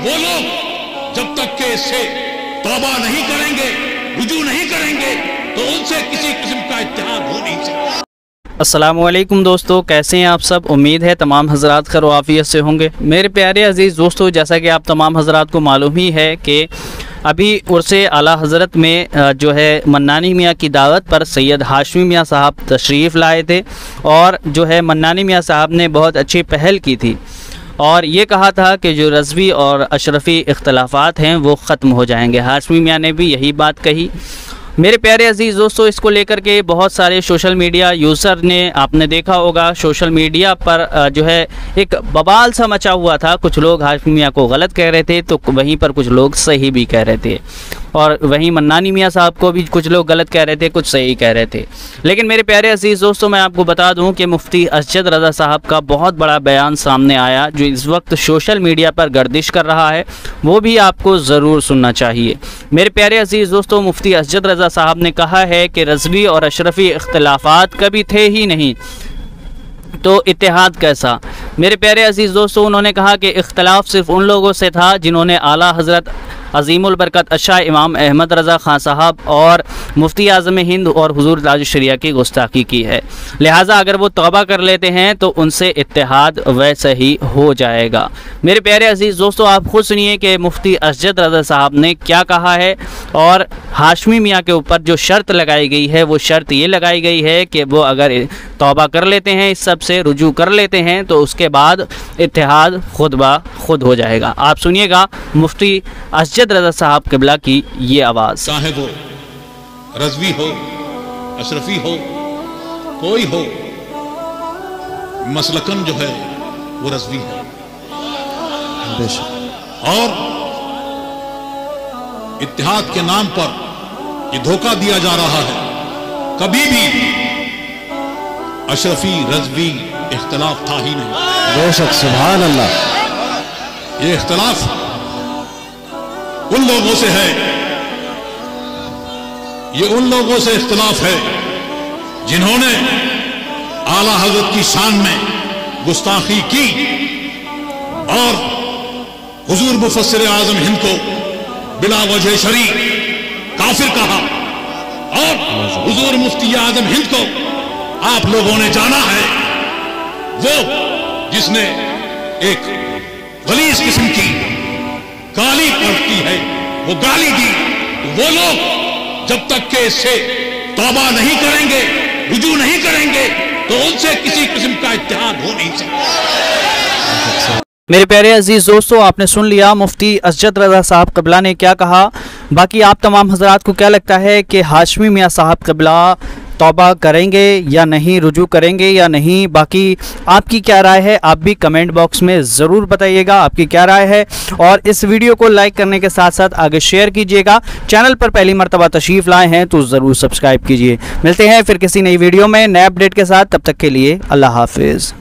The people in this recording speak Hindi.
वो लोग जब तक के इससे तौबा नहीं करेंगे, रुजू नहीं करेंगे, तो उनसे किसी किस्म का इत्तेहाद हो नहीं सकता। अस्सलामुअलैकुम दोस्तों, कैसे हैं आप सब। उम्मीद है तमाम हजरात खैर आफियत से होंगे। मेरे प्यारे अजीज़ दोस्तों, जैसा कि आप तमाम हजरात को मालूम ही है कि अभी उर्से आला हज़रत में जो है मन्नानी मियाँ की दावत पर सैयद हाशमी मियाँ साहब तशरीफ़ लाए थे और जो है मन्नानी मियाँ साहब ने बहुत अच्छी पहल की थी और ये कहा था कि जो रज़वी और अशरफ़ी इख्तलाफात हैं वो ख़त्म हो जाएंगे। हाशमी मियाँ ने भी यही बात कही। मेरे प्यारे अजीज़ दोस्तों, इसको लेकर के बहुत सारे सोशल मीडिया यूज़र ने, आपने देखा होगा सोशल मीडिया पर जो है एक बवाल सा मचा हुआ था। कुछ लोग हाशमी मियाँ को गलत कह रहे थे तो वहीं पर कुछ लोग सही भी कह रहे थे और वहीं मन्नानी मियाँ साहब को भी कुछ लोग गलत कह रहे थे, कुछ सही कह रहे थे। लेकिन मेरे प्यारे अजीज़ दोस्तों, मैं आपको बता दूं कि मुफ्ती असजद रज़ा साहब का बहुत बड़ा बयान सामने आया जो इस वक्त सोशल मीडिया पर गर्दिश कर रहा है, वो भी आपको ज़रूर सुनना चाहिए। मेरे प्यारे अजीज़ दोस्तों, मुफ्ती असजद रज़ा साहब ने कहा है कि रज़वी और अशरफ़ी इख्तलाफात कभी थे ही नहीं तो इत्तेहाद कैसा। मेरे प्यारे अजीज़ दोस्तों, उन्होंने कहा कि इख्तलाफ सिर्फ उन लोगों से था जिन्होंने आला हज़रत अज़ीमुल बरकत अशा इमाम अहमद रज़ा ख़ान साहब और मुफ्ती आज़म हिंद और हुज़ूर ताज शरिया की गुस्ताखी की है। लिहाजा अगर वो तौबा कर लेते हैं तो उनसे इत्तेहाद वैसे ही हो जाएगा। मेरे प्यारे अजीज़ दोस्तों, आप खुद सुनिए कि मुफ्ती असजद रज़ा साहब ने क्या कहा है और हाशमी मियाँ के ऊपर जो शर्त लगाई गई है वो शर्त ये लगाई गई है कि वो अगर तौबा कर लेते हैं, इस सब से रुजू कर लेते हैं तो उसके बाद इत्तेहाद खुद ब खुद हो जाएगा। आप सुनिएगा मुफ्ती असजद रज़ा साहब क़िबला की ये आवाज़। चाहे वो रज़वी हो, अशरफी हो, कोई हो, मसलकन जो है वो रज़वी है और इत्तेहाद के नाम पर ये धोखा दिया जा रहा है। कभी भी अशरफी रज़वी इख्तलाफ था ही नहीं। बेशक, सुभान अल्लाह। ये इख्तलाफ उन लोगों से है, ये उन लोगों से इख्तलाफ है जिन्होंने आला हज़रत की शान में गुस्ताखी की और हुजूर मुफस्सिर आज़म हिंद को बिला वजह शरी काफिर कहा और हुजूर मुफ्ती आज़म हिंद को आप लोगों ने जाना है वो जिसने एक गलीज किस्म की गाली पड़ती है, वो गाली दी। वो लोग जब तक के इससे तौबा नहीं करेंगे, रुजू नहीं करेंगे, तो उनसे किसी किस्म का इत्तेहाद हो नहीं सकता। मेरे प्यारे अजीज़ दोस्तों, आपने सुन लिया मुफ्ती असजद रज़ा साहब क़िबला ने क्या कहा। बाकी आप तमाम हजरात को क्या लगता है कि हाशमी मियाँ साहब क़िबला तौबा करेंगे या नहीं, रुजू करेंगे या नहीं? बाकी आपकी क्या राय है, आप भी कमेंट बॉक्स में ज़रूर बताइएगा आपकी क्या राय है और इस वीडियो को लाइक करने के साथ साथ आगे शेयर कीजिएगा। चैनल पर पहली मर्तबा तशरीफ़ लाए हैं तो ज़रूर सब्सक्राइब कीजिए। मिलते हैं फिर किसी नई वीडियो में नए अपडेट के साथ, तब तक के लिए अल्लाह हाफिज़।